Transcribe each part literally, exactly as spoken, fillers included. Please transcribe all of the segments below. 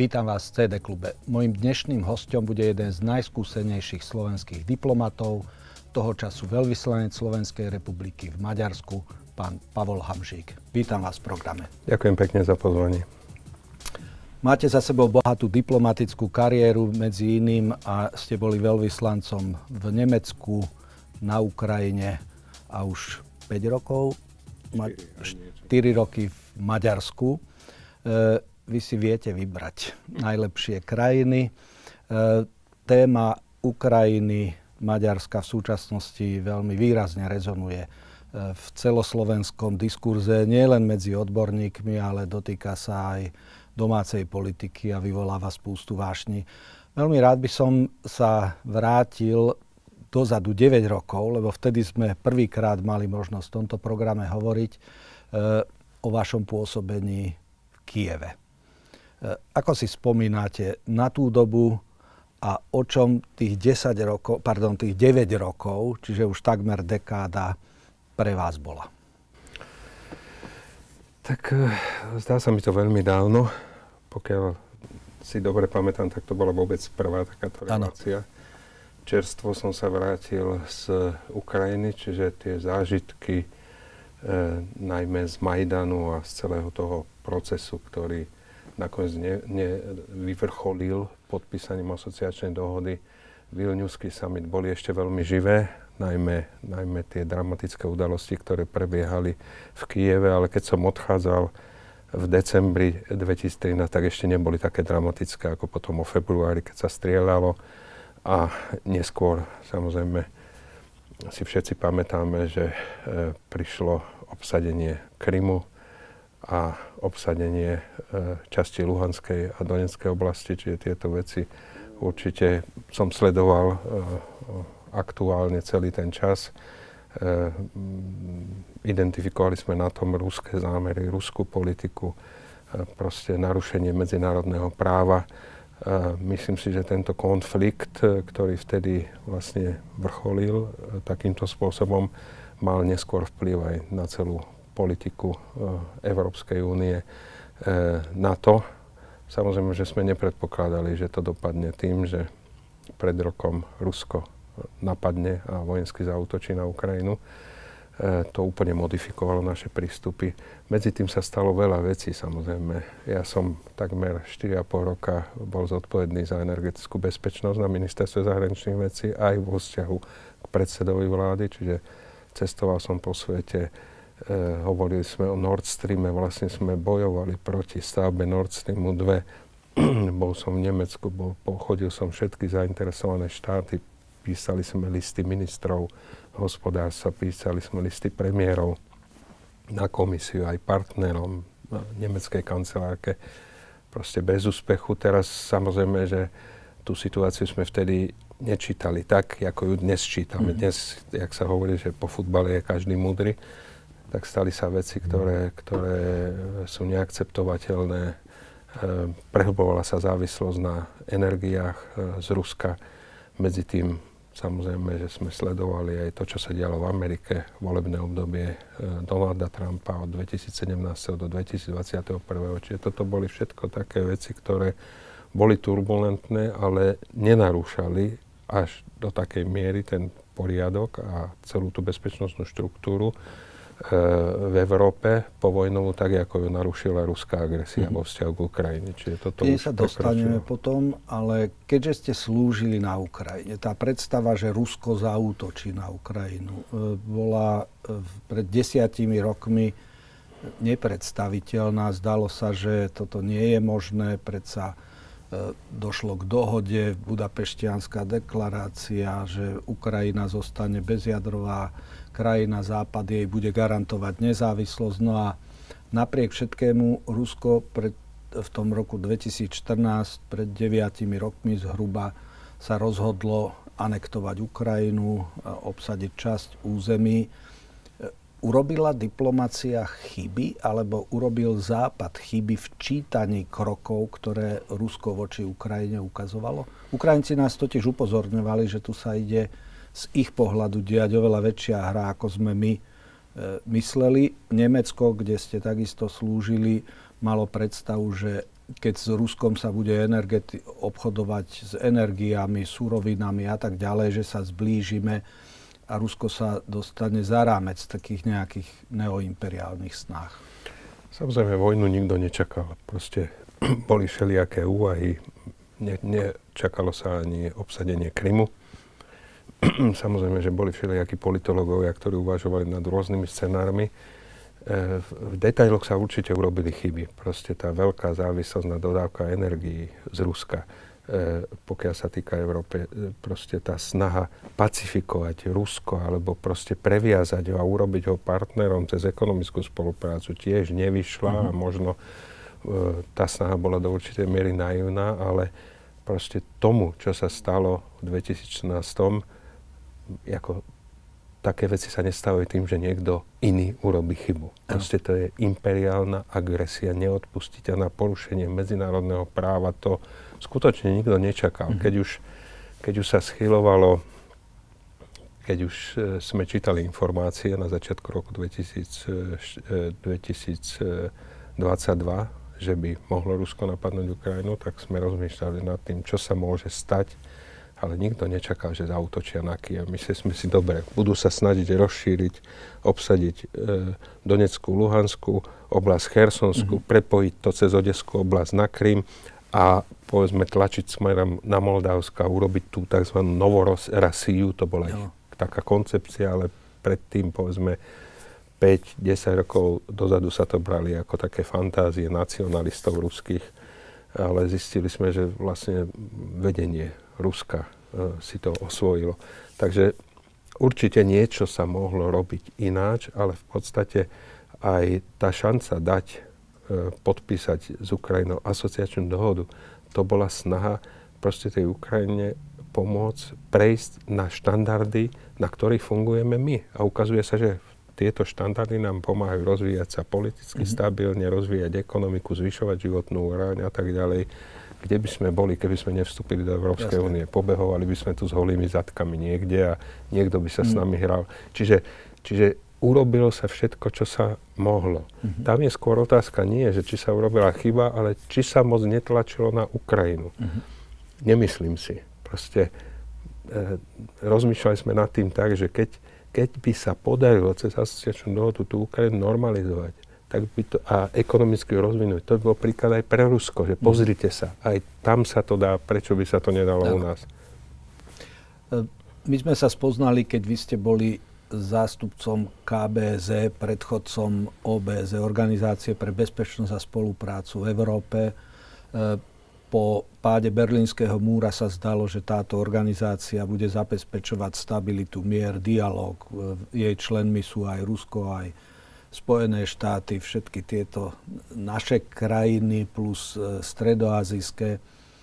Vítam vás v cé dé klube. Mojím dnešným hosťom bude jeden z najskúsenejších slovenských diplomatov, toho času veľvyslanec Slovenskej republiky v Maďarsku, pán Pavol Hamšík. Vítam vás v programe. Ďakujem pekne za pozvanie. Máte za sebou bohatú diplomatickú kariéru, medzi iným a ste boli veľvyslancom v Nemecku, na Ukrajine a už päť rokov, štyri roky v Maďarsku. E, vy si viete vybrať najlepšie krajiny. E, téma Ukrajiny, Maďarska v súčasnosti veľmi výrazne rezonuje v celoslovenskom diskurze, nielen medzi odborníkmi, ale dotýka sa aj domácej politiky a vyvoláva spústu vášni. Veľmi rád by som sa vrátil dozadu deväť rokov, lebo vtedy sme prvýkrát mali možnosť v tomto programe hovoriť e, o vašom pôsobení v Kyjeve. E, ako si spomínate na tú dobu a o čom tých desať rokov, pardon, tých deväť rokov, čiže už takmer dekáda, pre vás bola? Tak zdá sa mi to veľmi dávno. Pokiaľ si dobre pamätám, tak to bola vôbec prvá takáto relácia. Čerstvo som sa vrátil z Ukrajiny, čiže tie zážitky e, najmä z Majdanu a z celého toho procesu, ktorý nakoniec ne, ne vyvrcholil podpísaním asociačnej dohody. Vilniuský summit boli ešte veľmi živé, najmä, najmä tie dramatické udalosti, ktoré prebiehali v Kyjeve, ale keď som odchádzal v decembri dvetisíctrinásť, tak ešte neboli také dramatické ako potom o februári, keď sa strieľalo. A neskôr, samozrejme, si všetci pamätáme, že e, prišlo obsadenie Krymu a obsadenie e, časti Luhanskej a Donetskej oblasti, čiže tieto veci určite som sledoval e, aktuálne celý ten čas. E, identifikovali sme na tom ruské zámery, ruskú politiku, e, proste narušenie medzinárodného práva. Uh, myslím si, že tento konflikt, ktorý vtedy vlastne vrcholil uh, takýmto spôsobom, mal neskôr vplyv aj na celú politiku uh, Európskej únie, uh, NATO. Samozrejme, že sme nepredpokladali, že to dopadne tým, že pred rokom Rusko napadne a vojensky zaútočí na Ukrajinu. Uh, to úplne modifikovalo naše prístupy. Medzi tým sa stalo veľa vecí, samozrejme. Ja som takmer štyri a pol roka bol zodpovedný za energetickú bezpečnosť na ministerstve zahraničných vecí aj vo vzťahu k predsedovi vlády, čiže cestoval som po svete, e, hovorili sme o Nord Streame, vlastne sme bojovali proti stavbe Nord Streamu dva. Bol som v Nemecku, bol, chodil som všetky zainteresované štáty, písali sme listy ministrov hospodárstva, písali sme listy premiérov na komisiu, aj partnerom nemeckej kancelárke. Proste bez úspechu. Teraz samozrejme, že tú situáciu sme vtedy nečítali tak, ako ju dnes čítame. Mm. Dnes, jak sa hovorí, že po futbale je každý múdry, tak stali sa veci, ktoré, ktoré sú neakceptovateľné. E, prehlbovala sa závislosť na energiách e, z Ruska. Medzi tým samozrejme, že sme sledovali aj to, čo sa dialo v Amerike, volebné obdobie e, Donalda Trumpa od dvetisícsedemnásť do dvetisícdvadsaťjeden. Čiže toto boli všetko také veci, ktoré boli turbulentné, ale nenarúšali až do takej miery ten poriadok a celú tú bezpečnostnú štruktúru e, v Európe povojnovú, tak ako ju narušila ruská agresia mm-hmm. vo vzťahu k Ukrajine. Čiže toto Keď sa dostaneme potom, ale keďže ste slúžili na Ukrajine, tá predstava, že Rusko zaútočí na Ukrajinu, bola pred desiatimi rokmi nepredstaviteľná. Zdalo sa, že toto nie je možné, predsa došlo k dohode, Budapešťanská deklarácia, že Ukrajina zostane bezjadrová krajina, Západ jej bude garantovať nezávislosť. No a napriek všetkému Rusko pred, v tom roku dvetisícštrnásť, pred deviatimi rokmi zhruba, sa rozhodlo anektovať Ukrajinu, obsadiť časť území. Urobila diplomacia chyby, alebo urobil Západ chyby v čítaní krokov, ktoré Rusko voči Ukrajine ukazovalo? Ukrajinci nás totiž upozorňovali, že tu sa ide z ich pohľadu diať oveľa väčšia hra, ako sme my e, mysleli. Nemecko, kde ste takisto slúžili, malo predstavu, že keď s Ruskom sa bude energeti- obchodovať s energiami, surovinami a tak ďalej, že sa zblížime a Rusko sa dostane za rámec takých nejakých neoimperiálnych snách. Samozrejme, vojnu nikto nečakal. Proste boli všelijaké úvahy. Ne, nečakalo sa ani obsadenie Krymu. Samozrejme, že boli všelijakí politológovia, ktorí uvažovali nad rôznymi scenármi. V detailoch sa určite urobili chyby. Proste tá veľká závislosť na dodávka energií z Ruska, pokiaľ sa týka Európy, proste tá snaha pacifikovať Rusko alebo proste previazať ho a urobiť ho partnerom cez ekonomickú spoluprácu tiež nevyšla mm-hmm. a možno tá snaha bola do určitej miery naivná, ale proste tomu, čo sa stalo v dvetisícštrnásť, ako také veci sa nestávajú tým, že niekto iný urobí chybu. Proste to je imperiálna agresia, neodpustiteľná porušenie medzinárodného práva. To skutočne nikto nečakal. Mm-hmm. Keď už, keď už sa schylovalo, keď už e, sme čítali informácie na začiatku roku dvetisícdvadsaťdva, že by mohlo Rusko napadnúť Ukrajinu, tak sme rozmýšľali nad tým, čo sa môže stať. Ale nikto nečakal, že zaútočia na Kyjev. Mysleli sme si, dobre, budú sa snažiť rozšíriť, obsadiť e, Donetskú, Luhanskú, oblasť Chersonskú, mm-hmm. prepojiť to cez Odeskú oblasť na Krym a povedzme tlačiť smerom na Moldavsko a urobiť tú tzv. Novorasiu. To bola no. taká koncepcia, ale predtým povedzme päť desať rokov dozadu sa to brali ako také fantázie nacionalistov ruských. Ale zistili sme, že vlastne vedenie Ruska uh, si to osvojilo. Takže určite niečo sa mohlo robiť ináč, ale v podstate aj tá šanca dať, uh, podpísať s Ukrajinou asociačnú dohodu, to bola snaha proste tej Ukrajine pomôcť prejsť na štandardy, na ktorých fungujeme my. A ukazuje sa, že tieto štandardy nám pomáhajú rozvíjať sa politicky mm-hmm. stabilne, rozvíjať ekonomiku, zvyšovať životnú úroveň a tak ďalej. Kde by sme boli, keby sme nevstúpili do Európskej únie? Pobehovali by sme tu s holými zadkami niekde a niekto by sa mm. s nami hral. Čiže, čiže urobilo sa všetko, čo sa mohlo. Mm-hmm. Tam je skôr otázka nie, že či sa urobila chyba, ale či sa moc netlačilo na Ukrajinu. Mm-hmm. Nemyslím si. Proste e, rozmýšľali sme nad tým tak, že keď, keď by sa podarilo cez asociačnú dohodu tú Ukrajinu normalizovať, tak by to, a ekonomicky rozvinúť. To by bol príklad aj pre Rusko, že pozrite sa, aj tam sa to dá, prečo by sa to nedalo no. u nás. My sme sa spoznali, keď vy ste boli zástupcom ká bé es é, predchodcom ó bé es é, Organizácie pre bezpečnosť a spoluprácu v Európe. Po páde Berlínskeho múra sa zdalo, že táto organizácia bude zabezpečovať stabilitu, mier, dialog. Jej členmi sú aj Rusko, aj Spojené štáty, všetky tieto naše krajiny plus e, stredoazijské. E,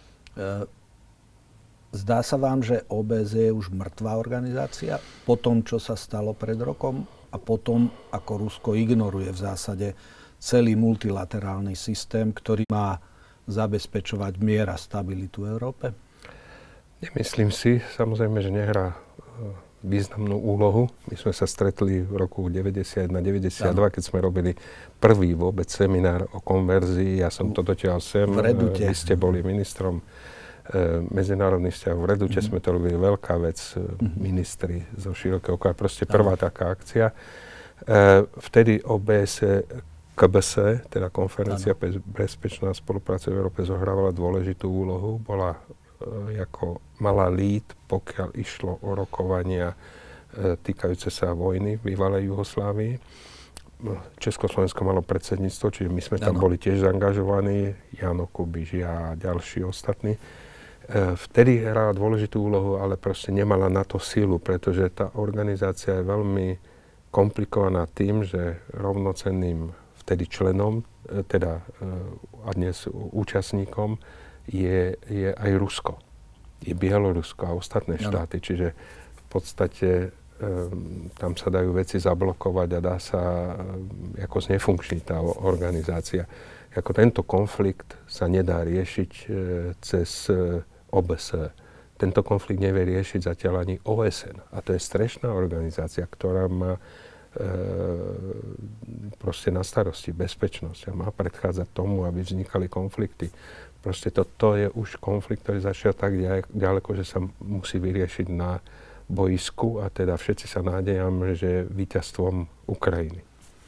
zdá sa vám, že ó bé es é je už mŕtvá organizácia po tom, čo sa stalo pred rokom a potom, ako Rusko ignoruje v zásade celý multilaterálny systém, ktorý má zabezpečovať mier a stabilitu v Európe? Nemyslím si. Samozrejme, že nehrá významnú úlohu. My sme sa stretli v roku deväťdesiatjeden deväťdesiatdva, keď sme robili prvý vôbec seminár o konverzii. Ja som to dotiaľ sem. V Redute. Vy ste boli ministrom e, medzinárodných vzťahov. V Redute mm-hmm. sme to robili, veľká vec, mm-hmm. ministri zo širokého okolia. Proste prvá ano. taká akcia. E, vtedy ó bé es é, ká bé es é, teda Konferencia pre bezpečná spolupráca v Európe, zohrávala dôležitú úlohu. Bola ako malá líd, pokiaľ išlo o rokovania e, týkajúce sa vojny v bývalej Juhoslávii. Československo malo predsedníctvo, čiže my sme tam ano. boli tiež zaangažovaní, Jano Kubiš, ja a ďalší ostatní. E, vtedy hrala dôležitú úlohu, ale proste nemala na to silu, pretože tá organizácia je veľmi komplikovaná tým, že rovnocenným vtedy členom, e, teda e, a dnes účastníkom, Je, je aj Rusko, je Bielorusko a ostatné štáty. Čiže v podstate um, tam sa dajú veci zablokovať a dá sa um, ako znefunkčniť tá organizácia. Ako tento konflikt sa nedá riešiť uh, cez uh, ó bé es é. Tento konflikt nevie riešiť zatiaľ ani ó es en. A to je strešná organizácia, ktorá má proste na starosti bezpečnosť a má predchádzať tomu, aby vznikali konflikty. Proste toto je už konflikt, ktorý zašiel tak ďaleko, že sa musí vyriešiť na boisku a teda všetci sa nádejame, že víťazstvom Ukrajiny.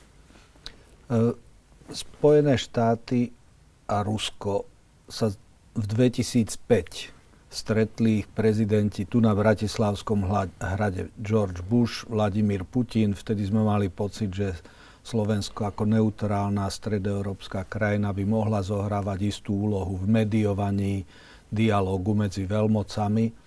Spojené štáty a Rusko sa v dvetisícpäť stretli ich prezidenti tu na Bratislavskom hrade George Bush, Vladimír Putin. Vtedy sme mali pocit, že Slovensko ako neutrálna stredoeurópska krajina by mohla zohrávať istú úlohu v mediovaní dialógu medzi veľmocami. E,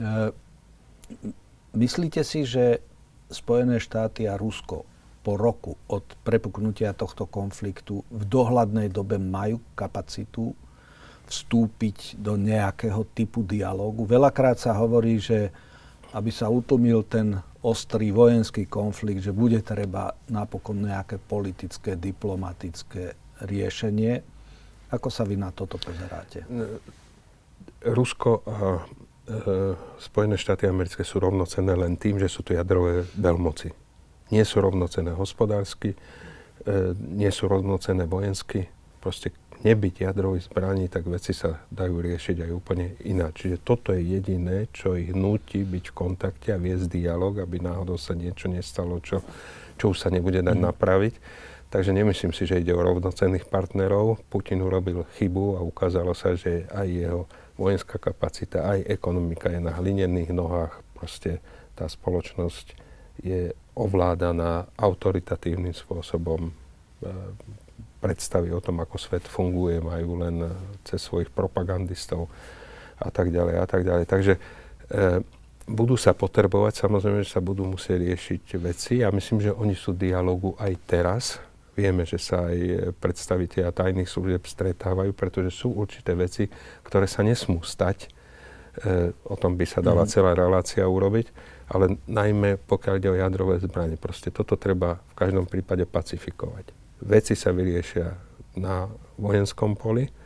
myslíte si, že Spojené štáty a Rusko po roku od prepuknutia tohto konfliktu v dohľadnej dobe majú kapacitu vstúpiť do nejakého typu dialógu? Veľakrát sa hovorí, že aby sa utlmil ten ostrý vojenský konflikt, že bude treba napokon nejaké politické, diplomatické riešenie. Ako sa vy na toto pozeráte? Rusko a e, Spojené štáty americké sú rovnocenné len tým, že sú tu jadrové veľmoci. Nie sú rovnocenné hospodársky, e, nie sú rovnocenné vojensky. Proste nebyť jadrových zbraní, tak veci sa dajú riešiť aj úplne ináč. Čiže toto je jediné, čo ich núti byť v kontakte a viesť dialog, aby náhodou sa niečo nestalo, čo, čo už sa nebude dať napraviť. Takže nemyslím si, že ide o rovnocenných partnerov. Putin urobil chybu a ukázalo sa, že aj jeho vojenská kapacita, aj ekonomika je na hlinených nohách. Proste tá spoločnosť je ovládaná autoritatívnym spôsobom. Predstavy o tom, ako svet funguje, majú len cez svojich propagandistov a tak ďalej a tak ďalej. Takže e, budú sa potrebovať, samozrejme, že sa budú musieť riešiť veci. Ja myslím, že oni sú v dialógu aj teraz. Vieme, že sa aj predstavitelia tajných služieb stretávajú, pretože sú určité veci, ktoré sa nesmú stať. E, o tom by sa dala celá relácia urobiť, ale najmä pokiaľ ide o jadrové zbrane. Proste toto treba v každom prípade pacifikovať. Veci sa vyriešia na vojenskom poli e,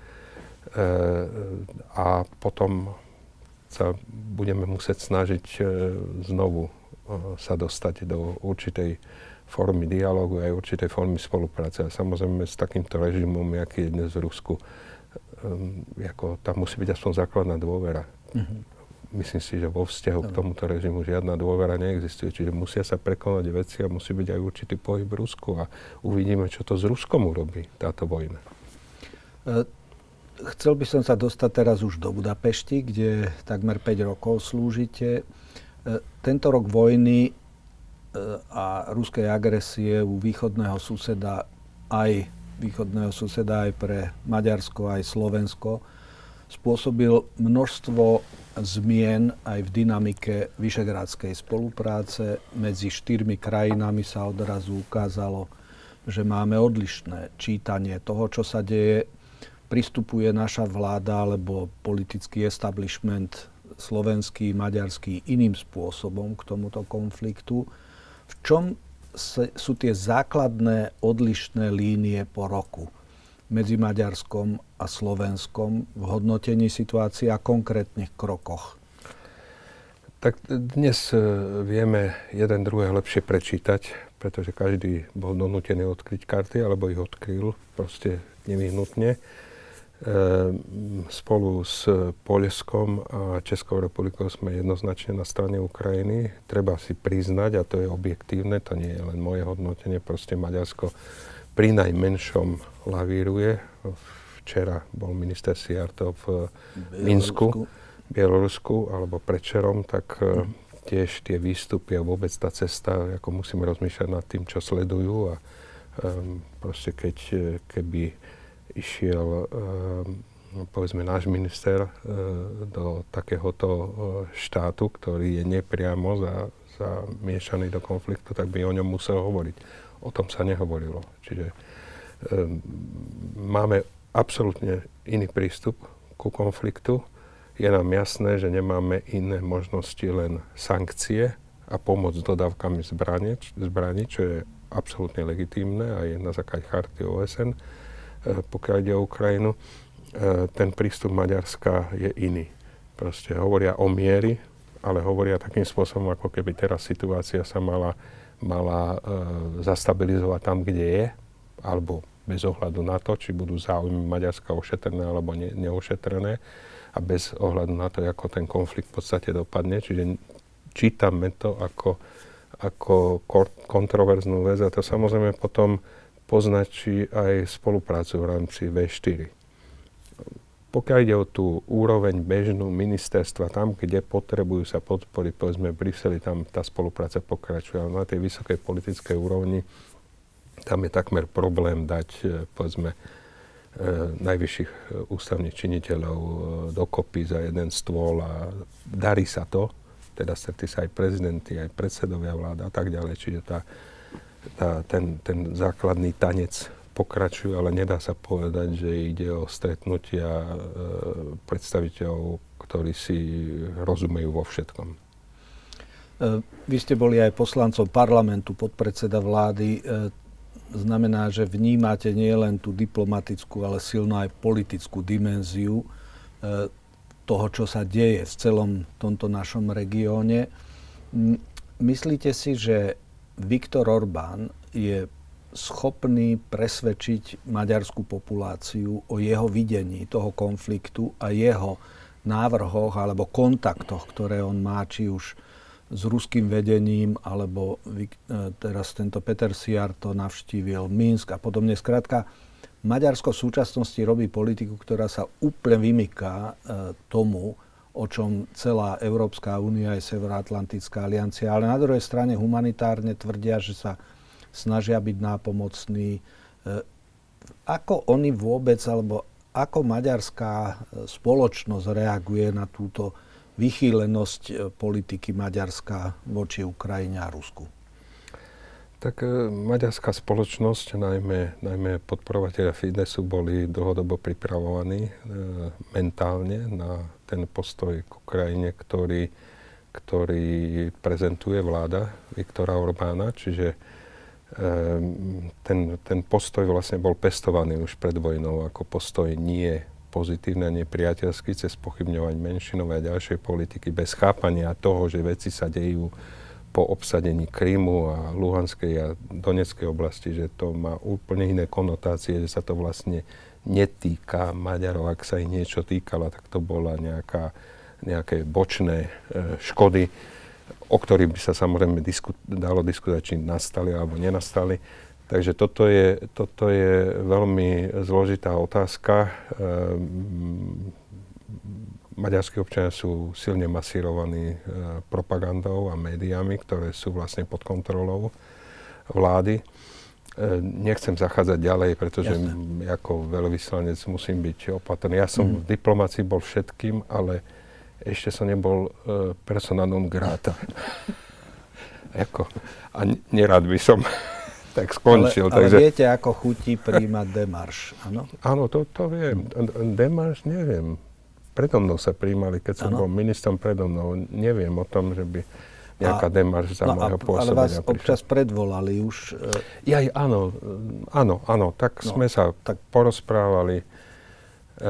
a potom sa budeme musieť snažiť e, znovu e, sa dostať do určitej formy dialógu aj určitej formy spolupráce. A samozrejme s takýmto režimom, aký je dnes v Rusku, e, ako, tam musí byť aspoň základná dôvera. Mm-hmm. Myslím si, že vo vzťahu k tomuto režimu žiadna dôvera neexistuje. Čiže musia sa prekonať veci a musí byť aj určitý pohyb v Rusku. A uvidíme, čo to s Ruskom urobí, táto vojna. Chcel by som sa dostať teraz už do Budapešti, kde takmer päť rokov slúžite. Tento rok vojny a ruskej agresie u východného suseda, aj východného suseda aj pre Maďarsko, aj Slovensko, spôsobil množstvo zmien aj v dynamike vyšegrádskej spolupráce. Medzi štyrmi krajinami sa odrazu ukázalo, že máme odlišné čítanie toho, čo sa deje. Pristupuje naša vláda alebo politický establishment slovenský, maďarský iným spôsobom k tomuto konfliktu. V čom sú tie základné odlišné línie po roku medzi Maďarskom a Slovenskom v hodnotení situácie a konkrétnych krokoch? Tak dnes vieme jeden druhého lepšie prečítať, pretože každý bol donútený odkryť karty, alebo ich odkryl proste nevyhnutne. E, spolu s Poľskom a Českou republikou sme jednoznačne na strane Ukrajiny. Treba si priznať, a to je objektívne, to nie je len moje hodnotenie, proste Maďarsko pri najmenšom lavíruje. Včera bol minister Sijartov v Minsku, Bielorusku, alebo predčerom, tak mm. tiež tie výstupy a vôbec tá cesta, ako musíme rozmýšľať nad tým, čo sledujú. A um, proste keď, keby išiel, um, povedzme, náš minister uh, do takéhoto uh, štátu, ktorý je nepriamo za, zamiešaný do konfliktu, tak by o ňom musel hovoriť. O tom sa nehovorilo. Čiže um, máme absolútne iný prístup ku konfliktu. Je nám jasné, že nemáme iné možnosti, len sankcie a pomoc s dodávkami zbraní, zbraní, čo je absolútne legitímne a je na základe charty ó es en. E, pokiaľ ide o Ukrajinu, e, ten prístup Maďarska je iný. Proste hovoria o miery, ale hovoria takým spôsobom, ako keby teraz situácia sa mala mala e, zastabilizovať tam, kde je, alebo bez ohľadu na to, či budú záujmy Maďarska ošetrené alebo ne, neošetrené a bez ohľadu na to, ako ten konflikt v podstate dopadne. Čiže čítame to ako, ako kontroverznú vec a to samozrejme potom poznačí aj spoluprácu v rámci vé štyri. Pokiaľ ide o tú úroveň bežnú ministerstva, tam, kde potrebujú sa podporiť, povedzme v Bruseli, tam tá spolupráca pokračuje. Ale na tej vysokej politickej úrovni tam je takmer problém dať, povedzme, e, najvyšších ústavných činiteľov e, dokopy za jeden stôl a darí sa to. Teda stretli sa aj prezidenti, aj predsedovia vláda a tak ďalej. Čiže tá, tá, ten, ten základný tanec pokračujú, ale nedá sa povedať, že ide o stretnutia e, predstaviteľov, ktorí si rozumejú vo všetkom. E, vy ste boli aj poslancom parlamentu, podpredseda vlády. E, znamená, že vnímate nielen tú diplomatickú, ale silno aj politickú dimenziu e, toho, čo sa deje v celom tomto našom regióne. Myslíte si, že Viktor Orbán je schopný presvedčiť maďarskú populáciu o jeho videní toho konfliktu a jeho návrhoch alebo kontaktoch, ktoré on má, či už s ruským vedením, alebo teraz tento Peter Siar to navštívil Minsk a podobne. Skrátka, Maďarsko v súčasnosti robí politiku, ktorá sa úplne vymyká tomu, o čom celá Európska únia aj Severoatlantická aliancia, ale na druhej strane humanitárne tvrdia, že sa snažia byť nápomocní. Ako oni vôbec, alebo ako maďarská spoločnosť reaguje na túto vychýlenosť politiky Maďarska voči Ukrajine a Rusku? Tak maďarská spoločnosť, najmä, najmä podporovatelia Fidesu, boli dlhodobo pripravovaní e, mentálne na ten postoj k Ukrajine, ktorý, ktorý prezentuje vláda Viktora Orbána, čiže Ten, ten postoj vlastne bol pestovaný už pred vojnou ako postoj nie pozitívny a nepriateľský cez pochybňovať menšinové a ďalšej politiky bez chápania toho, že veci sa dejú po obsadení Krymu a Luhanskej a Donetskej oblasti, že to má úplne iné konotácie, že sa to vlastne netýka Maďarov. Ak sa ich niečo týkalo, tak to bola nejaká, nejaké bočné e, škody, o ktorých by sa samozrejme disku, dalo diskutovať, či nastali alebo nenastali. Takže toto je, toto je veľmi zložitá otázka. Ehm, maďarskí občania sú silne masírovaní e, propagandou a médiami, ktoré sú vlastne pod kontrolou vlády. E, nechcem zachádzať ďalej, pretože m, ako veľvyslanec musím byť opatrný. Ja som mm. v diplomácii bol všetkým, ale ešte som nebol uh, persona non grata. Ako, a nerad by som tak skončil. Ale, ale takže... viete, ako chutí príjmať demarš, áno? Áno, to, to viem. Demarš neviem. Predo mnou sa príjmali, keď som ano. bol ministrom predo mnou. Neviem o tom, že by nejaká a, demarš za no môjho pôsobenia ale vás prišla. Občas predvolali už? Uh... Ja, áno, áno, áno. Tak no, sme sa tak porozprávali. Uh,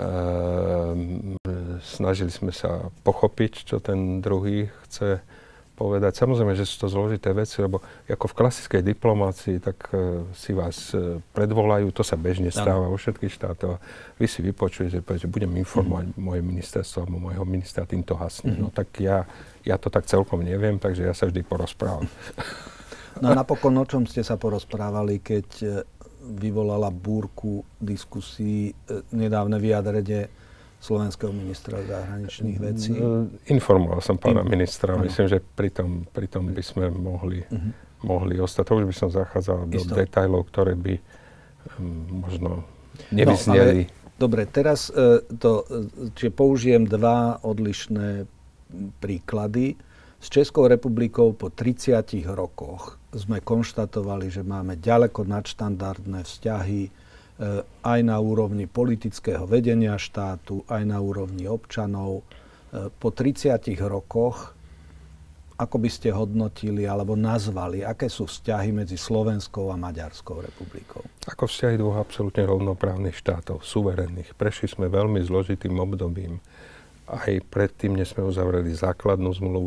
uh, snažili sme sa pochopiť, čo ten druhý chce povedať. Samozrejme, že sú to zložité veci, lebo ako v klasickej diplomácii, tak uh, si vás uh, predvolajú, to sa bežne stáva vo všetkých štátoch. Vy si vypočujete, že budem informovať mm. moje ministerstvo, alebo môjho ministra týmto hasne. Mm. No tak ja, ja to tak celkom neviem, takže ja sa vždy porozprávam. No a napokon, o čom ste sa porozprávali, keď vyvolala búrku diskusí nedávne vyjadrenie slovenského ministra zahraničných vecí? Informoval som pána In... ministra. Ano. Myslím, že pri tom, pri tom by sme mohli, uh-huh. mohli ostať. To už by som zachádzal do detailov, ktoré by um, možno nevyzneli. No, ale, dobre, teraz uh, to, čiže použijem dva odlišné príklady. S Českou republikou po tridsiatich rokoch sme konštatovali, že máme ďaleko nadštandardné vzťahy e, aj na úrovni politického vedenia štátu, aj na úrovni občanov. E, po tridsiatich rokoch, ako by ste hodnotili alebo nazvali, aké sú vzťahy medzi Slovenskou a Maďarskou republikou? Ako vzťahy dvoch absolútne rovnoprávnych štátov, suverénnych. Prešli sme veľmi zložitým obdobím. Aj predtým, než sme uzavreli základnú zmluvu v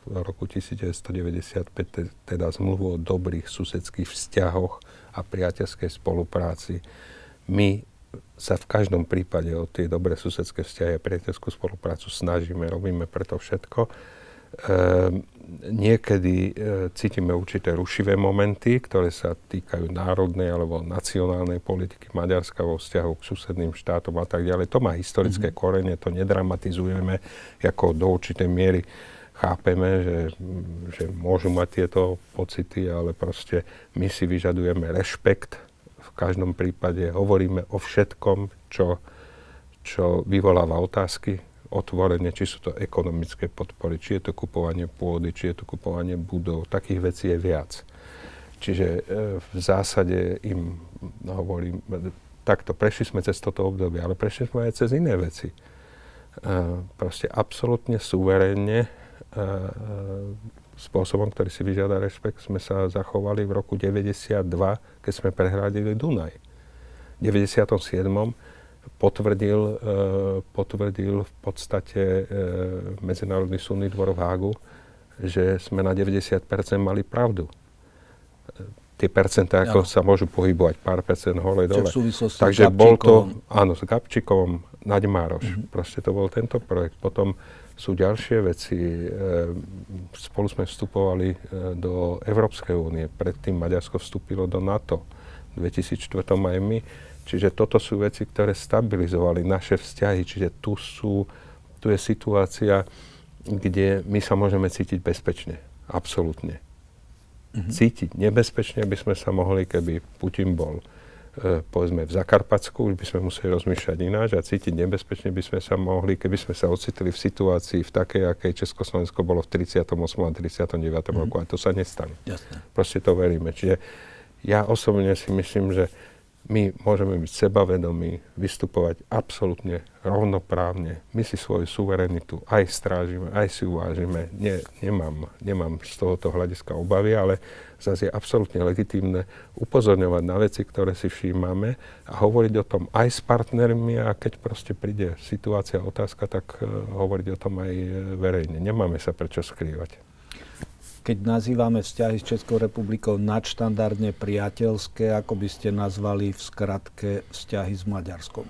v roku devätnásťstodeväťdesiatpäť, teda zmluvu o dobrých susedských vzťahoch a priateľskej spolupráci. My sa v každom prípade o tie dobré susedské vzťahy a priateľskú spoluprácu snažíme, robíme preto všetko. E, niekedy e, cítime určité rušivé momenty, ktoré sa týkajú národnej alebo nacionálnej politiky Maďarska vo vzťahu k susedným štátom a tak ďalej. To má historické mm-hmm. korene, to nedramatizujeme, ako do určitej miery chápeme, že, že môžu mať tieto pocity, ale proste my si vyžadujeme rešpekt. V každom prípade hovoríme o všetkom, čo, čo vyvoláva otázky, otvorene, či sú to ekonomické podpory, či je to kupovanie pôdy, či je to kupovanie budov. Takých vecí je viac. Čiže e, v zásade im hovorím, takto prešli sme cez toto obdobie, ale prešli sme aj cez iné veci. E, proste absolútne suverénne, e, spôsobom, ktorý si vyžiada rešpekt, sme sa zachovali v roku deväťdesiatdva, keď sme prehradili Dunaj. V deväťdesiatom siedmom potvrdil, e, potvrdil v podstate e, Medzinárodný súdny dvor v Hágu, že sme na deväťdesiat percent mali pravdu. E, tie percentá ako sa môžu pohybovať pár percent hore dole. Takže bol to, áno, s Gabčíkovom, Naďmároš. Mm-hmm. Proste to bol tento projekt. Potom sú ďalšie veci. E, spolu sme vstupovali e, do Európskej únie. Predtým Maďarsko vstúpilo do NATO. V dvetisícštyri aj my. Čiže toto sú veci, ktoré stabilizovali naše vzťahy. Čiže tu, sú, tu je situácia, kde my sa môžeme cítiť bezpečne. Absolútne. Mm-hmm. Cítiť nebezpečne by sme sa mohli, keby Putin bol e, povedzme v Zakarpatsku, už by sme museli rozmýšľať ináč, a cítiť nebezpečne by sme sa mohli, keby sme sa ocitli v situácii v takej, akej Československo bolo v tridsiatom ôsmom a tridsiatom deviatom Mm-hmm. roku. A to sa nestane. Jasne. Proste to veríme. Čiže ja osobne si myslím, že my môžeme byť sebavedomí, vystupovať absolútne rovnoprávne. My si svoju suverenitu aj strážime, aj si uvážime. Nie, nemám, nemám z tohoto hľadiska obavy, ale zase je absolútne legitímne upozorňovať na veci, ktoré si všímame, a hovoriť o tom aj s partnermi, a keď proste príde situácia, otázka, tak uh, hovoriť o tom aj verejne. Nemáme sa prečo skrývať. Keď nazývame vzťahy s Českou republikou nadštandardne priateľské, ako by ste nazvali v skratke vzťahy s Maďarskom?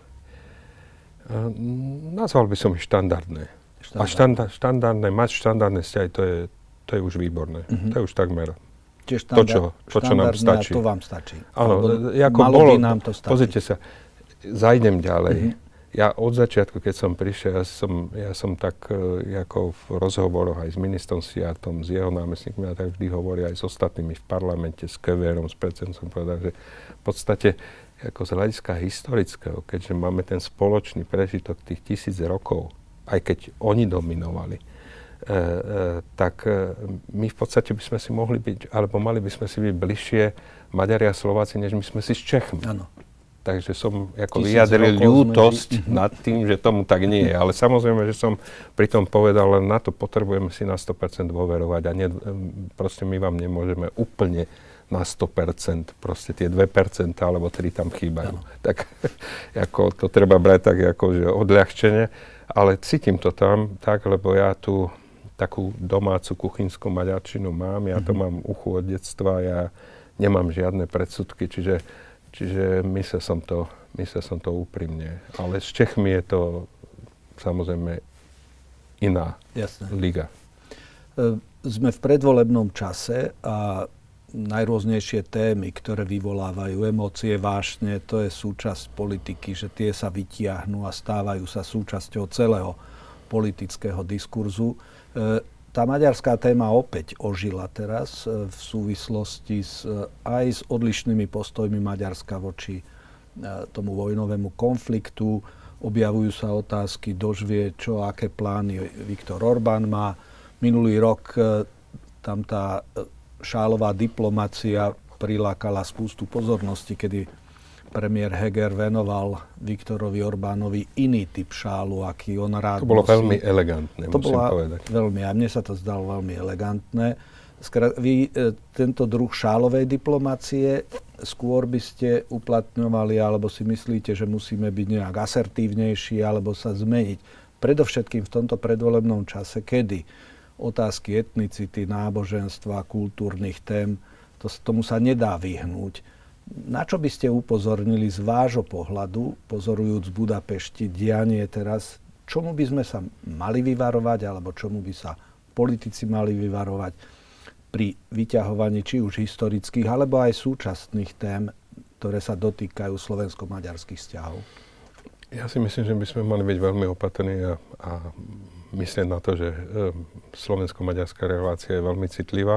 Uh, nazval by som ich štandardné. štandardné. A štandard, štandardné, mať štandardné vzťahy, to je, to je už výborné. Uh-huh. To je už takmer štandard, to, čo, to, čo nám stačí. To vám stačí. Áno, ako malo bolo, by nám to stačiť. Pozrite sa, zajdem ďalej. Uh-huh. Ja od začiatku, keď som prišiel, ja som, ja som tak uh, ako v rozhovoroch aj s ministrom Siartom, s jeho námestníkmi, a tak vždy hovorí aj s ostatnými v parlamente, s Keverom, s predsedom, povedal, že v podstate ako z hľadiska historického, keďže máme ten spoločný prežitok tých tisíc rokov, aj keď oni dominovali, e, e, tak e, my v podstate by sme si mohli byť, alebo mali by sme si byť bližšie Maďari a Slováci, než my sme si s Čechmi. Áno. Takže som ako vyjadril ľútosť nad tým, že tomu tak nie je. Ale samozrejme, že som pri tom povedal, len na to potrebujeme si na sto percent dôverovať, a nie, proste my vám nemôžeme úplne na sto percent, proste tie dve percentá alebo tri tam chýbajú. No. Tak ako to treba brať tak akože odľahčene, ale cítim to tam tak, lebo ja tu takú domácu kuchynskú maďarčinu mám, ja to mm-hmm. mám uchu od detstva, ja nemám žiadne predsudky, čiže Čiže myslel som to, myslel som to úprimne. Ale s Čechmi je to samozrejme iná Jasne. liga. E, sme v predvolebnom čase a najrôznejšie témy, ktoré vyvolávajú emócie, vášne, to je súčasť politiky, že tie sa vytiahnu a stávajú sa súčasťou celého politického diskurzu. E, Tá maďarská téma opäť ožila teraz v súvislosti s, aj s odlišnými postojmi Maďarska voči tomu vojnovému konfliktu. Objavujú sa otázky, dožvie, čo, aké plány Viktor Orbán má. Minulý rok tam tá šálová diplomacia prilákala spústu pozornosti, kedy premiér Heger venoval Viktorovi Orbánovi iný typ šálu, aký on rád To bolo nosí. veľmi elegantné, to musím povedať. Veľmi, a mne sa to zdalo veľmi elegantné. Skrat, vy e, tento druh šálovej diplomacie skôr by ste uplatňovali, alebo si myslíte, že musíme byť nejak asertívnejší, alebo sa zmeniť? Predovšetkým v tomto predvolebnom čase, kedy otázky etnicity, náboženstva, kultúrnych tém, to, tomu sa nedá vyhnúť. Na čo by ste upozornili z vášho pohľadu, pozorujúc v Budapešti dianie teraz, čomu by sme sa mali vyvarovať, alebo čomu by sa politici mali vyvarovať pri vyťahovaní či už historických, alebo aj súčasných tém, ktoré sa dotýkajú slovensko-maďarských vzťahov? Ja si myslím, že by sme mali byť veľmi opatrní a, a myslieť na to, že e, slovensko-maďarská relácia je veľmi citlivá.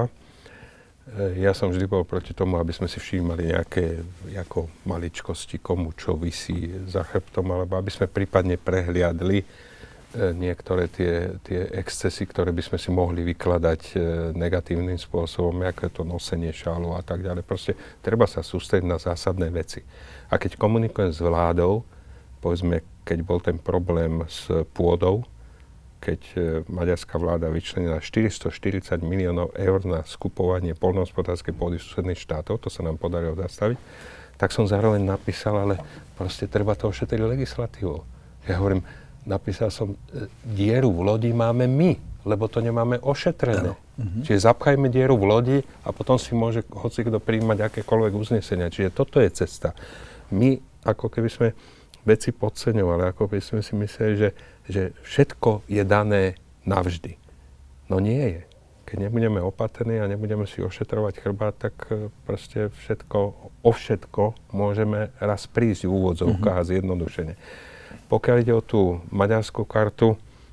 E, ja som vždy bol proti tomu, aby sme si všímali nejaké ako maličkosti, komu čo visí za chrbtom, alebo aby sme prípadne prehliadli e, niektoré tie, tie excesy, ktoré by sme si mohli vykladať e, negatívnym spôsobom, ako je to nosenie šálu a tak ďalej. Proste treba sa sústrediť na zásadné veci. A keď komunikujem s vládou, povedzme, keď bol ten problém s pôdou, keď maďarská vláda vyčlenila štyristoštyridsať miliónov eur na skupovanie poľnohospodárskej pôdy susedných štátov, to sa nám podarilo zastaviť, tak som zároveň napísal, ale proste treba to ošetriť legislatívou. Ja hovorím, napísal som, dieru v lodi máme my, lebo to nemáme ošetrené. Uh-huh. Čiže zapchajme dieru v lodi a potom si môže hocikto prijímať akékoľvek uznesenia. Čiže toto je cesta. My, ako keby sme veci podceňovali, ako by sme si mysleli, že, že všetko je dané navždy. No nie je. Keď nebudeme opatrní a nebudeme si ošetrovať chrbát, tak proste všetko, o všetko môžeme raz prísť v úvodzovkách mm-hmm. a zjednodušene. Pokiaľ ide o tú maďarskú kartu,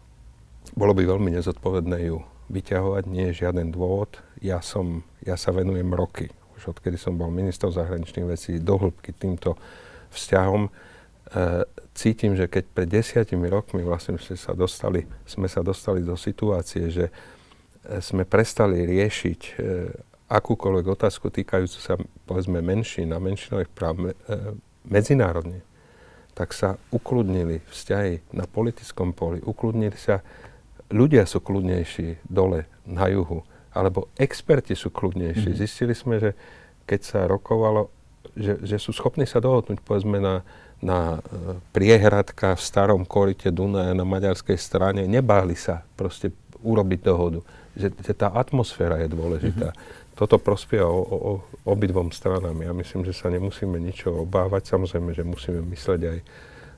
bolo by veľmi nezodpovedné ju vyťahovať, nie je žiaden dôvod. Ja, som, ja sa venujem roky, už odkedy som bol minister zahraničných vecí, do hĺbky týmto vzťahom. Uh, cítim, že keď pred desiatimi rokmi vlastne sme sa dostali, sme sa dostali do situácie, že uh, sme prestali riešiť uh, akúkoľvek otázku týkajúcu sa, povedzme, menšín a menšinových práv uh, medzinárodne, tak sa ukludnili vzťahy na politickom poli, ukludnili sa, ľudia sú kľudnejší dole na juhu, alebo experti sú kľudnejší. Mm-hmm. Zistili sme, že keď sa rokovalo, že, že sú schopní sa dohodnúť, povedzme, na na priehradkách v starom koryte Dunaja na maďarskej strane, nebáli sa proste urobiť dohodu. Že, že tá atmosféra je dôležitá. Mm-hmm. Toto prospieva o, o, obidvom stranám. Ja myslím, že sa nemusíme ničoho obávať. Samozrejme, že musíme mysleť aj e,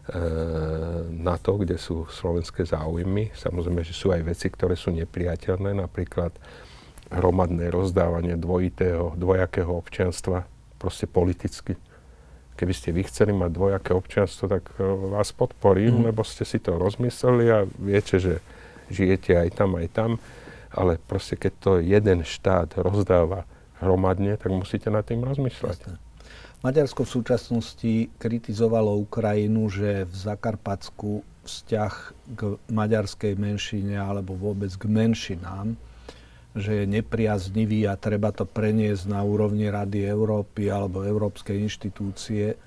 na to, kde sú slovenské záujmy. Samozrejme, že sú aj veci, ktoré sú nepriateľné, napríklad hromadné rozdávanie dvojitého, dvojakého občianstva, proste politicky. Keby ste vy chceli mať dvojaké občianstvo, tak vás podporím, mm. lebo ste si to rozmysleli a viete, že žijete aj tam, aj tam. Ale proste keď to jeden štát rozdáva hromadne, tak musíte nad tým rozmýšľať. Jasne. Maďarsko v súčasnosti kritizovalo Ukrajinu, že v Zakarpatsku vzťah k maďarskej menšine alebo vôbec k menšinám, že je nepriaznivý a treba to preniesť na úrovni Rady Európy alebo európskej inštitúcie.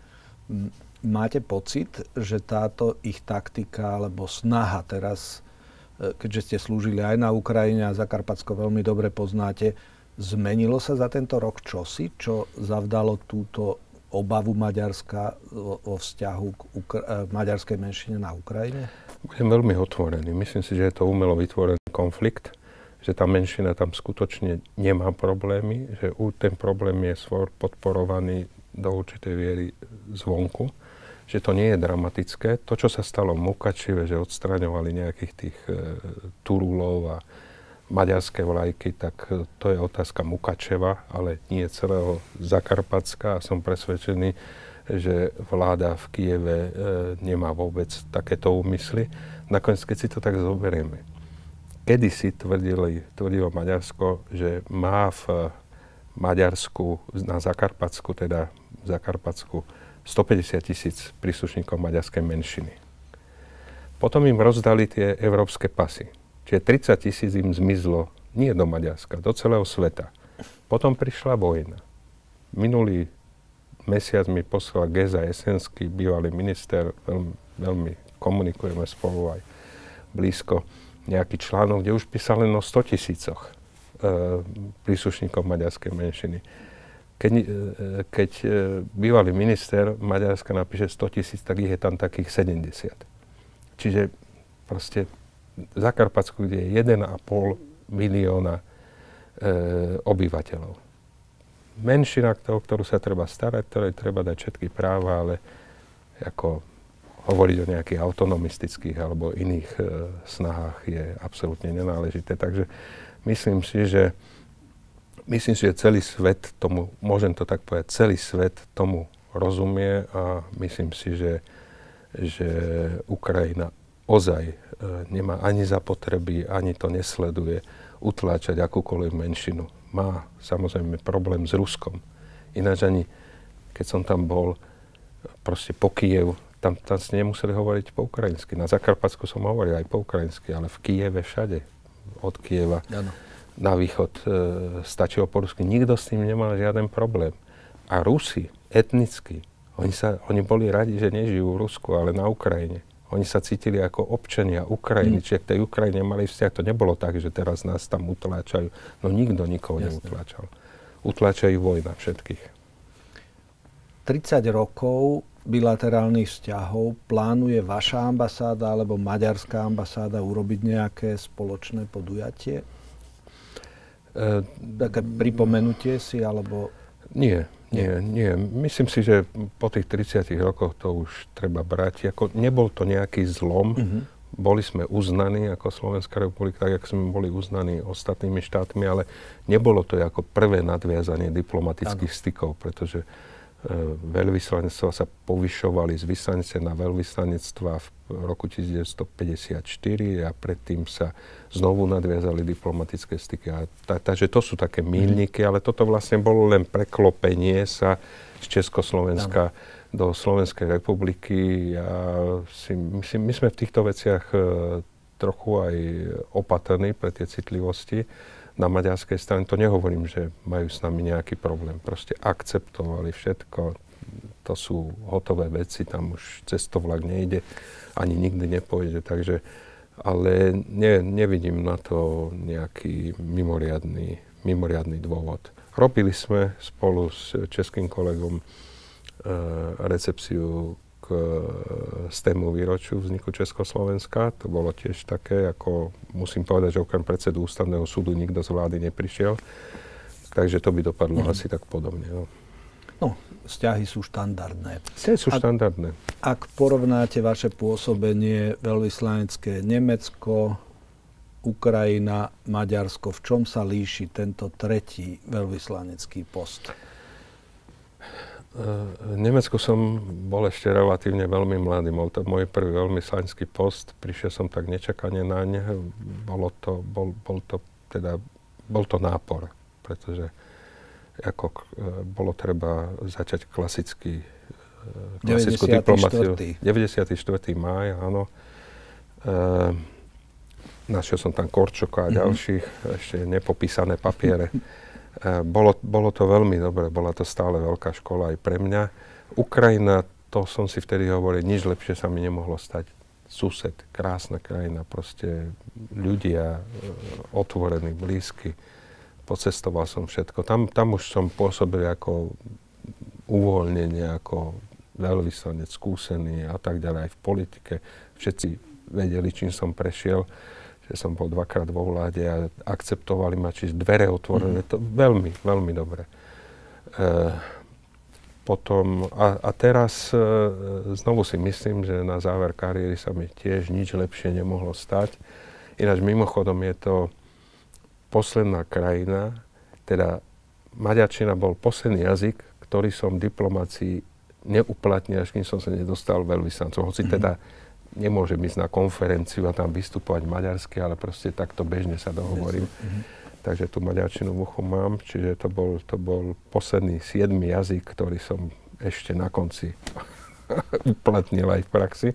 Máte pocit, že táto ich taktika alebo snaha teraz, keďže ste slúžili aj na Ukrajine a Zakarpatsko veľmi dobre poznáte, zmenilo sa za tento rok čosi, čo zavdalo túto obavu Maďarska o vzťahu k Ukra- maďarskej menšine na Ukrajine? Budem veľmi otvorený. Myslím si, že je to umelo vytvorený konflikt, že tá menšina tam skutočne nemá problémy, že ten problém je svoj podporovaný do určitej viery zvonku, že to nie je dramatické. To, čo sa stalo v Mukačive, že odstraňovali nejakých tých e, Turulov a maďarské vlajky, tak to je otázka Mukačeva, ale nie celého Zakarpatska. A som presvedčený, že vláda v Kieve e, nemá vôbec takéto úmysly. Nakoniec, keď si to tak zoberieme, kedysi tvrdili, tvrdilo Maďarsko, že má v Maďarsku, na Zakarpatsku, teda v Zakarpatsku, stopäťdesiat tisíc príslušníkov maďarskej menšiny. Potom im rozdali tie európske pasy. Čiže tridsať tisíc im zmizlo nie do Maďarska, do celého sveta. Potom prišla vojna. Minulý mesiac mi poslal Geza Esenský, bývalý minister, veľmi, veľmi komunikujeme spolu aj blízko, nejaký článok, kde už písal len o sto tisícoch e, príslušníkov maďarskej menšiny. Keď, e, keď e, bývalý minister Maďarska napíše sto tisíc, tak ich je tam takých sedemdesiat. Čiže proste v Zakarpatsku, kde je jeden a pol milióna e, obyvateľov. Menšina, o ktorú sa treba starať, ktorej treba dať všetky práva, ale ako hovoriť o nejakých autonomistických alebo iných e, snahách je absolútne nenáležité. Takže myslím si, že myslím si, že celý svet tomu, môžem to tak povedať, celý svet tomu rozumie a myslím si, že, že Ukrajina ozaj e, nemá ani zapotreby, ani to nesleduje utláčať akúkoľvek menšinu. Má samozrejme problém s Ruskom. Ináč ani, keď som tam bol, proste po Kyjevu, tam, tam si nemuseli hovoriť po ukrajinsky. Na Zakarpatsku som hovoril aj po ukrajinsky, ale v Kyjeve všade, od Kyjeva ano. Na východ e, stačilo po rusky. Nikto s tým nemal žiaden problém. A Rusi, etnicky, oni, sa, oni boli radi, že nežijú v Rusku, ale na Ukrajine. Oni sa cítili ako občania Ukrajiny, mm. čiže k tej Ukrajine mali vzťah. To nebolo tak, že teraz nás tam utláčajú. No nikto nikoho Jasne. Neutláčal. Utláčajú vojna všetkých. tridsať rokov bilaterálnych vzťahov. Plánuje vaša ambasáda alebo maďarská ambasáda urobiť nejaké spoločné podujatie? E, Také pripomenutie si, alebo... Nie, nie, nie. Myslím si, že po tých tridsiatich rokoch to už treba brať. Ako, nebol to nejaký zlom. Uh-huh. Boli sme uznaní ako Slovenská republika, tak ako sme boli uznaní ostatnými štátmi, ale nebolo to ako prvé nadviazanie diplomatických ano. Stykov, pretože veľvyslanectva sa povyšovali z vyslanice na veľvyslanectva v roku devätnásťstopäťdesiatštyri a predtým sa znovu nadviazali diplomatické styky. A ta, takže to sú také míľniky, ale toto vlastne bolo len preklopenie sa z Československa Tam. do Slovenskej republiky. A si, myslím, my sme v týchto veciach e, trochu aj opatrní pre tie citlivosti. Na maďarskej strane to nehovorím, že majú s nami nejaký problém. Proste akceptovali všetko. To sú hotové veci, tam už cestovlak nejde, ani nikdy nepôjde. Takže, ale ne, nevidím na to nejaký mimoriadny, mimoriadny dôvod. Robili sme spolu s českým kolegom e, recepciu k stému výročiu vzniku Československa. To bolo tiež také, ako musím povedať, že okrem predsedu ústavného súdu nikto z vlády neprišiel. Takže to by dopadlo mm. asi tak podobne. No. no, vzťahy sú štandardné. Vzťahy sú ak, štandardné. Ak porovnáte vaše pôsobenie veľvyslanecké Nemecko, Ukrajina, Maďarsko, v čom sa líši tento tretí veľvyslanecký post? V Nemecku som bol ešte relatívne veľmi mladý. Bol to môj prvý veľvyslanský post. Prišiel som tak nečakane na ne. Bolo to, bol, bol to, teda, bol to nápor, pretože ako, bolo treba začať klasický, klasickú diplomáciu. deväťdesiaty štvrtý máj, áno. E, našiel som tam Korčoka a ďalších, mm-hmm. ešte nepopísané papiere. Bolo, bolo to veľmi dobre, bola to stále veľká škola aj pre mňa. Ukrajina, to som si vtedy hovoril, nič lepšie sa mi nemohlo stať. Sused, krásna krajina, proste ľudia otvorení, blízky. Pocestoval som všetko. Tam, tam už som pôsobil ako uvoľnenie, ako veľvyslanec, skúsený a tak ďalej aj v politike. Všetci vedeli, čím som prešiel. Že som bol dvakrát vo vláde a akceptovali ma, čiže dvere otvorené, to veľmi, veľmi dobre. E, potom, a, a teraz e, znovu si myslím, že na záver kariéry sa mi tiež nič lepšie nemohlo stať. Ináč mimochodom je to posledná krajina, teda maďarčina bol posledný jazyk, ktorý som v diplomácii neuplatnil, až kým som sa nedostal veľvyslancom. Hoci teda nemôžem ísť na konferenciu a tam vystupovať maďarsky, ale proste takto bežne sa dohovorím. Mm-hmm. Takže tú maďarčinu v uchu mám, čiže to bol, to bol posledný siedmy jazyk, ktorý som ešte na konci uplatnil aj v praxi.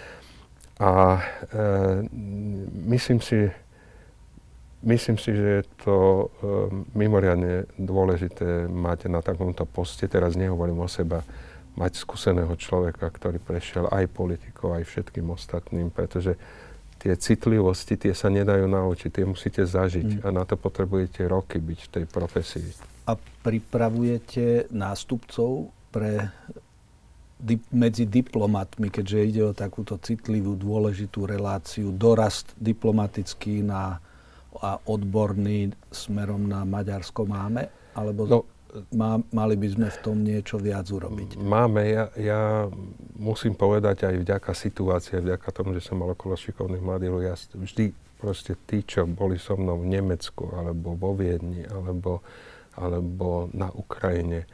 A e, myslím si, myslím si, že je to e, mimoriadne dôležité mať na takomto poste, teraz nehovorím o seba, mať skúseného človeka, ktorý prešiel aj politikou, aj všetkým ostatným, pretože tie citlivosti, tie sa nedajú naučiť, tie musíte zažiť mm. a na to potrebujete roky byť v tej profesii. A pripravujete nástupcov pre dip- medzi diplomatmi, keďže ide o takúto citlivú, dôležitú reláciu, dorast diplomatický na a odborný smerom na Maďarsko máme? Alebo no, má, mali by sme v tom niečo viac urobiť? Máme. Ja, ja musím povedať aj vďaka situácii, vďaka tomu, že som mal okolo šikovných mladých ľudí, ja vždy proste tí, čo boli so mnou v Nemecku, alebo vo Viedni, alebo, alebo na Ukrajine,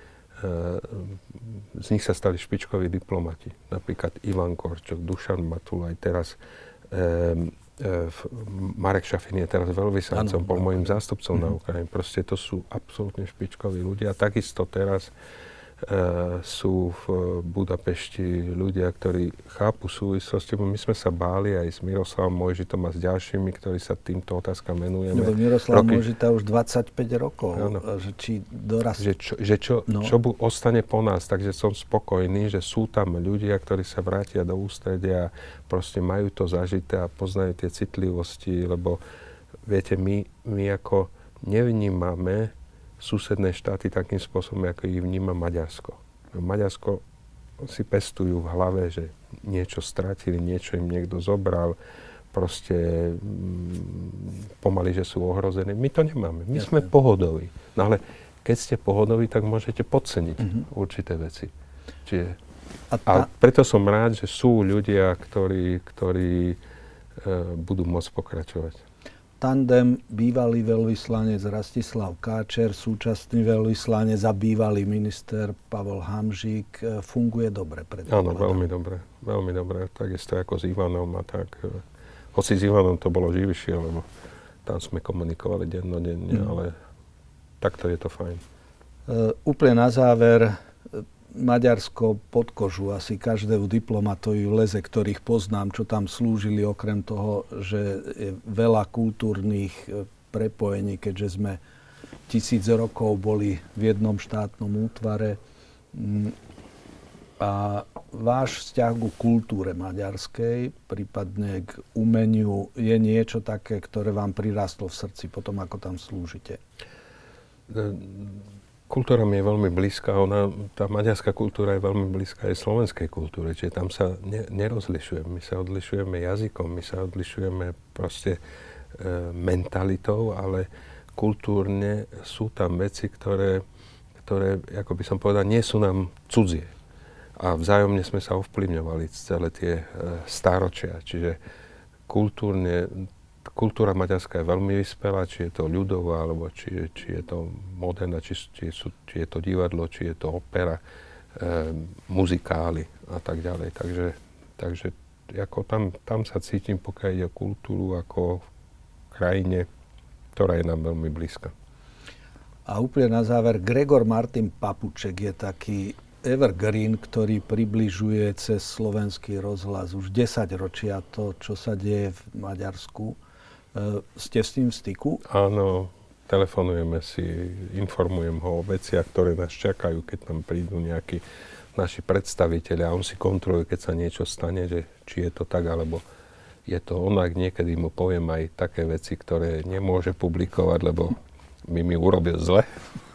z nich sa stali špičkoví diplomati. Napríklad Ivan Korčok, Dušan Matulaj, teraz e, e, Marek Šafin je teraz veľvyslancom, bol môjim zástupcom mm-hmm. na Ukrajine. Proste to sú absolútne špičkoví ľudia. Takisto teraz e, sú v Budapešti ľudia, ktorí chápu súvislosti. My sme sa báli aj s Miroslavom Mojžitom a s ďalšími, ktorí sa týmto otázkam venujeme. Lebo Miroslav Roky... Mojžita už dvadsaťpäť rokov. Že či dorast... Že čo, že čo, no. čo bu- ostane po nás, takže som spokojný, že sú tam ľudia, ktorí sa vrátia do ústredia a proste majú to zažité a poznajú tie citlivosti, lebo viete, my, my ako nevnímame susedné štáty takým spôsobom, ako ich vníma Maďarsko. Maďarsko si pestujú v hlave, že niečo stratili, niečo im niekto zobral, proste mm, pomaly, že sú ohrození. My to nemáme. My Jasne. sme pohodoví. No ale keď ste pohodoví, tak môžete podceniť mm-hmm. určité veci. Čiže, a, ta... a preto som rád, že sú ľudia, ktorí, ktorí e, budú môcť pokračovať. Tandem bývalý veľvyslanec Rastislav Káčer, súčasný veľvyslanec a bývalý minister Pavol Hamžík funguje dobre. Áno, veľmi dobre. Veľmi dobre. Takisto ako s Ivanom a tak. Hoci s Ivanom to bolo živšie, lebo tam sme komunikovali dennodenne, mm. ale takto je to fajn. Uh, úplne na záver, Maďarsko pod kožu asi každému diplomatovi leze, ktorých poznám, čo tam slúžili, okrem toho, že je veľa kultúrnych prepojení, keďže sme tisíc rokov boli v jednom štátnom útvare. A váš vzťah ku kultúre maďarskej, prípadne k umeniu, je niečo také, ktoré vám prirastlo v srdci potom, ako tam slúžite? Kultúra mi je veľmi blízka, ona, tá maďarská kultúra je veľmi blízka aj slovenskej kultúre, čiže tam sa ne, nerozlišujeme. My sa odlišujeme jazykom, my sa odlišujeme proste e, mentalitou, ale kultúrne sú tam veci, ktoré, ktoré, ako by som povedal, nie sú nám cudzie. A vzájomne sme sa ovplyvňovali celé tie e, stáročia, čiže kultúrne kultúra maďarská je veľmi vyspelá, či je to ľudová, alebo či, či je to moderná, či, či, sú, či je to divadlo, či je to opera, e, muzikály a tak ďalej. Takže, takže ako tam, tam sa cítim, pokiaľ ide o kultúru, ako v krajine, ktorá je nám veľmi blízka. A úplne na záver, Gregor Martin Papuček je taký evergreen, ktorý približuje cez slovenský rozhlas už desaťročia to, čo sa deje v Maďarsku. Uh, ste s tým v styku? Áno, telefonujeme si, informujem ho o veciach, ktoré nás čakajú, keď tam prídu nejakí naši predstavitelia a on si kontroluje, keď sa niečo stane, že či je to tak, alebo je to onak. Niekedy mu poviem aj také veci, ktoré nemôže publikovať, lebo mi mi urobil zle.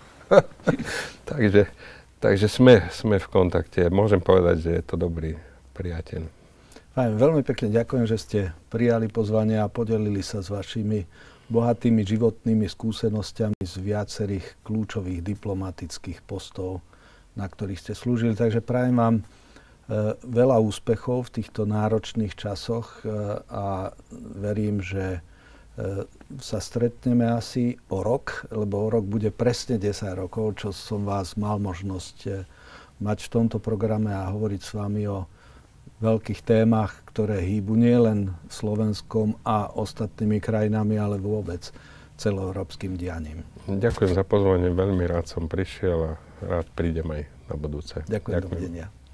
takže takže sme, sme v kontakte. Môžem povedať, že je to dobrý priateľ. Fajn, veľmi pekne ďakujem, že ste prijali pozvanie a podelili sa s vašimi bohatými životnými skúsenosťami z viacerých kľúčových diplomatických postov, na ktorých ste slúžili. Takže prajem vám e, veľa úspechov v týchto náročných časoch e, a verím, že e, sa stretneme asi o rok, lebo o rok bude presne desať rokov, čo som vás mal možnosť e, mať v tomto programe a hovoriť s vami o veľkých témach, ktoré hýbu nielen Slovenskom a ostatnými krajinami, ale vôbec celoeurópskym dianím. Ďakujem za pozvanie, veľmi rád som prišiel a rád prídem aj na budúce. Ďakujem, Ďakujem. Dovidenia.